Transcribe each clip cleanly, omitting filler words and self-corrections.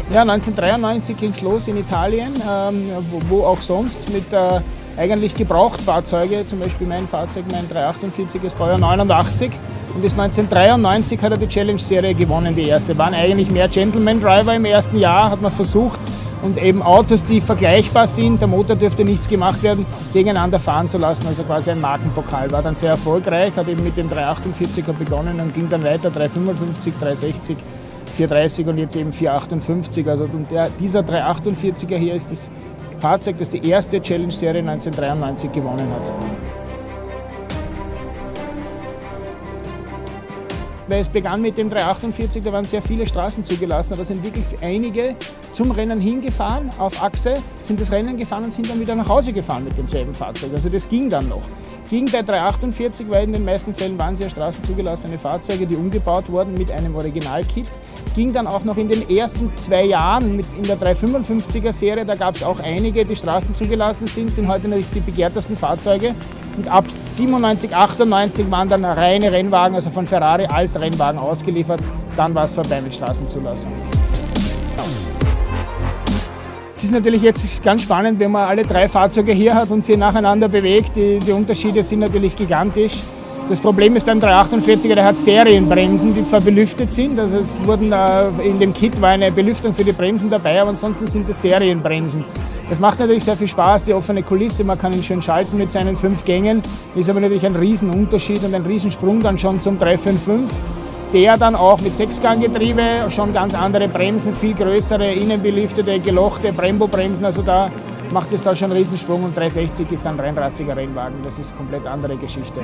Ja, 1993 ging es los in Italien, wo auch sonst, mit eigentlich Gebrauchtfahrzeuge, zum Beispiel mein Fahrzeug, mein 348 ist Baujahr 89. Und bis 1993 hat er die Challenge-Serie gewonnen, die erste. Waren eigentlich mehr Gentleman-Driver im ersten Jahr, hat man versucht. Und eben Autos, die vergleichbar sind, der Motor dürfte nichts gemacht werden, gegeneinander fahren zu lassen, also quasi ein Markenpokal. War dann sehr erfolgreich, hat eben mit dem 348er begonnen und ging dann weiter, 355, 360, 430 und jetzt eben 458. Also dieser 348er hier ist das Fahrzeug, das die erste Challenge-Serie 1993 gewonnen hat. Weil es begann mit dem 348, da waren sehr viele Straßen zugelassen, da sind wirklich einige zum Rennen hingefahren, auf Achse, sind das Rennen gefahren und sind dann wieder nach Hause gefahren mit demselben Fahrzeug. Also das ging dann noch. Ging bei 348, weil in den meisten Fällen waren es ja straßenzugelassene Fahrzeuge, die umgebaut wurden mit einem Originalkit. Ging dann auch noch in den ersten 2 Jahren in der 355er Serie, da gab es auch einige, die straßenzugelassen sind heute natürlich die begehrtesten Fahrzeuge. Und ab 97, 98 waren dann reine Rennwagen, also von Ferrari als Rennwagen ausgeliefert. Dann war es vorbei mit Straßenzulassung. Es ist natürlich jetzt ganz spannend, wenn man alle 3 Fahrzeuge hier hat und sie nacheinander bewegt. Die Unterschiede sind natürlich gigantisch. Das Problem ist beim 348er, der hat Serienbremsen, die zwar belüftet sind, also es wurden in dem Kit war eine Belüftung für die Bremsen dabei, aber ansonsten sind es Serienbremsen. Das macht natürlich sehr viel Spaß, die offene Kulisse, man kann ihn schön schalten mit seinen 5 Gängen, ist aber natürlich ein Riesenunterschied und ein Riesensprung dann schon zum 355, der dann auch mit 6-Gang-Getriebe, schon ganz andere Bremsen, viel größere, innenbelüftete, gelochte Brembo-Bremsen, also da macht es da schon einen Riesensprung und 360 ist dann rennrassiger Rennwagen, das ist eine komplett andere Geschichte.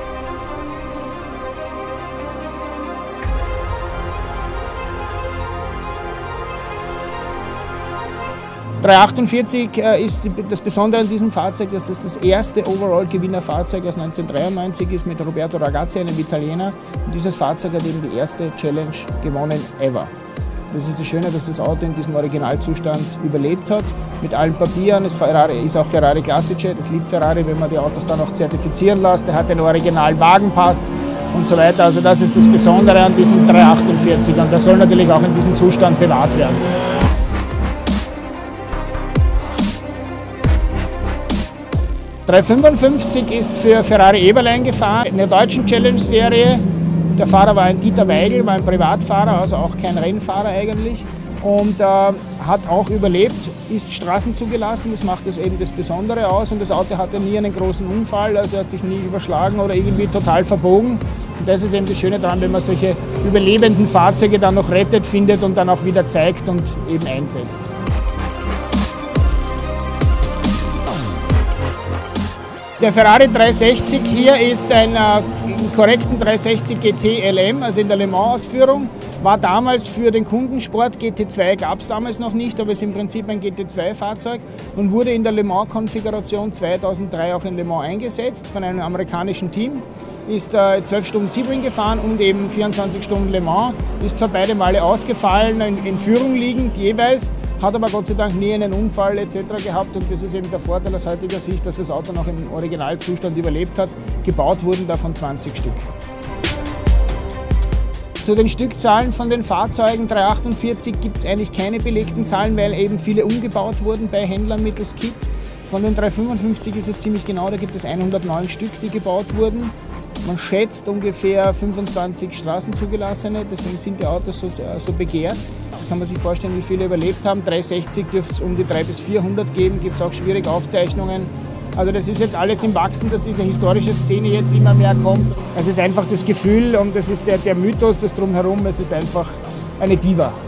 348 ist das Besondere an diesem Fahrzeug, dass das erste Overall-Gewinnerfahrzeug aus 1993 ist mit Roberto Ragazzi, einem Italiener. Und dieses Fahrzeug hat eben die erste Challenge gewonnen ever. Das ist das Schöne, dass das Auto in diesem Originalzustand überlebt hat, mit allen Papieren. Es ist auch Ferrari Classice, das liebt Ferrari, wenn man die Autos dann auch zertifizieren lässt. Er hat den Original-Wagenpass und so weiter. Also das ist das Besondere an diesem 348 und der soll natürlich auch in diesem Zustand bewahrt werden. 355 ist für Ferrari Eberlein gefahren, in der deutschen Challenge-Serie. Der Fahrer war ein Dieter Weigel, war ein Privatfahrer, also auch kein Rennfahrer eigentlich. Und hat auch überlebt, ist straßenzugelassen, das macht das eben das Besondere aus. Und das Auto hatte nie einen großen Unfall, also hat sich nie überschlagen oder irgendwie total verbogen. Und das ist eben das Schöne daran, wenn man solche überlebenden Fahrzeuge dann noch rettet, findet und dann auch wieder zeigt und eben einsetzt. Der Ferrari 360 hier ist ein korrekten 360 GT LM, also in der Le Mans Ausführung. War damals für den Kundensport, GT2 gab es damals noch nicht, aber ist im Prinzip ein GT2-Fahrzeug und wurde in der Le Mans-Konfiguration 2003 auch in Le Mans eingesetzt von einem amerikanischen Team. Ist 12 Stunden Sebring gefahren und eben 24 Stunden Le Mans. Ist zwar beide Male ausgefallen, in Führung liegend jeweils, hat aber Gott sei Dank nie einen Unfall etc. gehabt und das ist eben der Vorteil aus heutiger Sicht, dass das Auto noch im Originalzustand überlebt hat. Gebaut wurden davon 20 Stück. Zu den Stückzahlen von den Fahrzeugen 348 gibt es eigentlich keine belegten Zahlen, weil eben viele umgebaut wurden bei Händlern mittels Kit. Von den 355 ist es ziemlich genau, da gibt es 109 Stück, die gebaut wurden. Man schätzt ungefähr 25 Straßenzugelassene, deswegen sind die Autos so begehrt. Das kann man sich vorstellen, wie viele überlebt haben. 360 dürfte es um die 300 bis 400 geben, gibt es auch schwierige Aufzeichnungen. Also das ist jetzt alles im Wachsen, dass diese historische Szene jetzt immer mehr kommt. Es ist einfach das Gefühl und das ist der Mythos, das drumherum, es ist einfach eine Diva.